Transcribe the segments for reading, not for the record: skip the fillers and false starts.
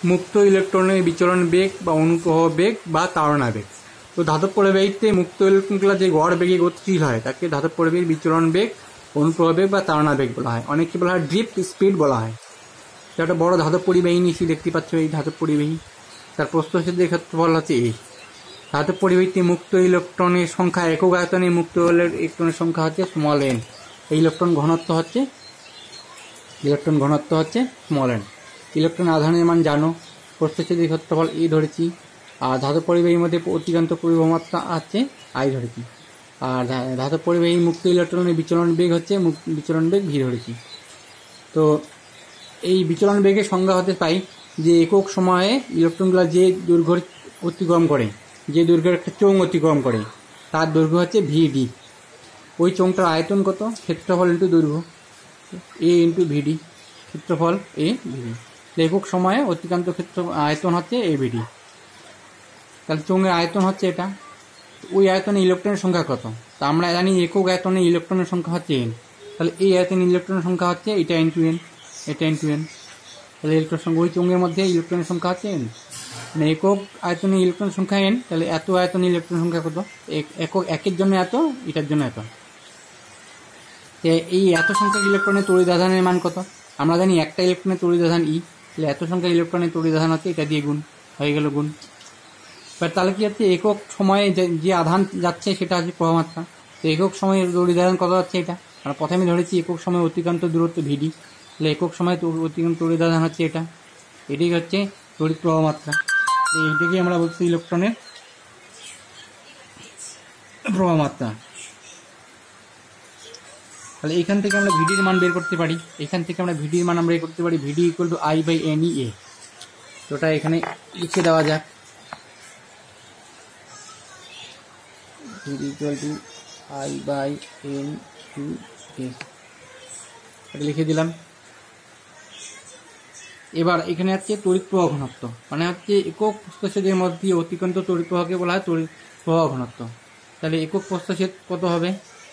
মুক্ত ইলেকট্রনের বিচরণ বেগ বা অনুপ্রবাহ বেগ বা তাড়না বেগ। তো ধাতব পরিবাহীতে মুক্ত ইলেকট্রনগুলো যে গড় বেগে গতিশীল হয় তাকে ধাতব পরিবাহীর বিচরণ বেগ, অনুপ্রবাহ বেগ বা তাড়না বেগ বলা হয়। অনেকে বলা হয় ড্রিফট স্পিড বলা হয়। একটা বড় ধাতব পরিবাহী নিচে দেখতে পাচ্ছ, এই ধাতব পরিবাহী, তার প্রস্থচ্ছেদের ক্ষেত্রফল হচ্ছে এই। ধাতব পরিবাহীতে মুক্ত ইলেকট্রনের সংখ্যা, একক আয়তনে মুক্ত ইলেকট্রনের সংখ্যা হচ্ছে স্মল এন। এই ইলেকট্রন ঘনত্ব হচ্ছে স্মল এন। ইলেকট্রন আধানের মান জানো, প্রস্থচ্ছেদের ক্ষেত্রফল এ ধরেছি। আর ধাতব পরিবাহীর মধ্যে অতিক্রান্ত পরিবাহ মাত্রা আছে আই ধরেছি। আর ধাতব পরিবাহী মুক্ত ইলেকট্রনের বিচরণ বেগ হচ্ছে বিচরণ বেগ ভি ধরেছি। তো এই বিচরণ বেগের সংজ্ঞা হতে পাই যে একক সময়ে ইলেকট্রনগুলো যে দৈর্ঘ্য অতিক্রম করে, যে দৈর্ঘ্যের একটা চোঙ অতিক্রম করে, তার দৈর্ঘ্য হচ্ছে ভিডি। ওই চোঙটার আয়তন কত? ক্ষেত্রফল ইন্টু দৈর্ঘ্য, এ ইন্টু ভিডি, ক্ষেত্রফল এ ভিডি। একক সময়ে অতিক্রান্ত আয়তন হচ্ছে এ ভিডি। তাহলে চোঙের আয়তন হচ্ছে এটা। ওই আয়তনে ইলেকট্রনের সংখ্যা কত? তা আমরা জানি একক আয়তনে ইলেকট্রনের সংখ্যা হচ্ছে এন। তাহলে এই আয়তনে ইলেকট্রনের সংখ্যা হচ্ছে এটা ইন্টু এন, এটা ইন্টু এন। তাহলে ইলেকট্রন সংখ্যা, ওই চোঙের মধ্যে ইলেকট্রনের সংখ্যা হচ্ছে এন। মানে একক আয়তনে ইলেকট্রন সংখ্যা এন, তাহলে এত আয়তনে ইলেকট্রন সংখ্যা কত? একের জন্য এত, এটার জন্য এত। এই এত সংখ্যক ইলেকট্রনের তড়িৎ আধানের মান কত? আমরা জানি একটা ইলেকট্রনের তড়িৎ আধান ই, তাহলে এত সংখ্যক ইলেকট্রনের তড়িৎ আধান হচ্ছে এটা দিয়ে গুণ হয়ে গেল গুণ। এবার তাহলে কি হচ্ছে, একক সময়ে যে আধান যাচ্ছে সেটা হচ্ছে প্রবাহমাত্রা। তো একক সময়ে তড়িৎ আধান কত যাচ্ছে এটা আমরা প্রথমে ধরেছি, একক সময় অতিক্রান্ত দূরত্ব ভিডি। তাহলে একক সময় অতিক্রান্ত তড়িৎ আধান হচ্ছে এটা, এটাই হচ্ছে তড়িৎ প্রবাহমাত্রা। এইটাকে আমরা বলছি ইলেকট্রনের প্রবাহমাত্রা। তাহলে এখান থেকে আমরা ভিডির মান বের করতে পারি, VD equal to I by N E A. ওটা এখানে লিখে দেওয়া যাক, VD equal to I by N to A, এটা লিখে দিলাম। এবার এখানে হচ্ছে তড়িৎ প্রবাহ ঘনত্ব, মানে হচ্ছে একক প্রস্থচ্ছেদের মধ্যে অতিক্রান্ত তড়িৎ প্রবাহকে বলা হয় তড়িৎ প্রবাহ ঘনত্ব। তাহলে একক প্রস্থচ্ছেদ কত হবে?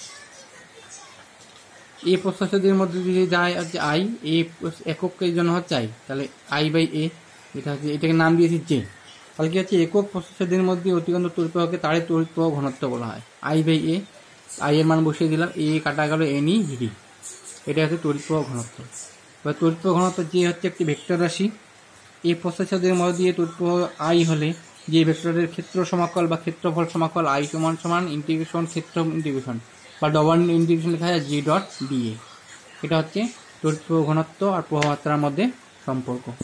এ প্রস্থচ্ছেদের মধ্যে দিয়ে যায় হচ্ছে আই, এ এককের জন্য হচ্ছে আই, তাহলে আই বাই এ, এটা হচ্ছে, এটাকে নাম দিয়েছি জে। তাহলে কি হচ্ছে, একক প্রস্থচ্ছেদের মধ্যে অতিক্রান্ত তড়িৎ প্রবাহকে তারের তড়িৎ প্রবাহ ঘনত্ব বলা হয় আই বাই এ। আই এর মান বসিয়ে দিলাম, এ কাটা গেল এন ই ভিডি, এটা হচ্ছে তড়িৎ প্রবাহ ঘনত্ব। এবার তড়িৎ প্রবাহ ঘনত্ব যে হচ্ছে একটি ভেক্টর রাশি। এই প্রস্থচ্ছেদের মধ্যে দিয়ে তড়িৎ প্রবাহ আই হলে যে ভেক্টরের ক্ষেত্র সমাকল বা ক্ষেত্রফল সমাকল আই সমান সমান ইন্টিগ্রেশন ক্ষেত্র ইন্টিগ্রেশন বা ডবল ইন্টিগ্রেশন লেখা যায় জি ডট ডিএ। এটা হচ্ছে তড়িৎ প্রবাহ ঘনত্ব আর প্রবাহ মাত্রার মধ্যে সম্পর্ক।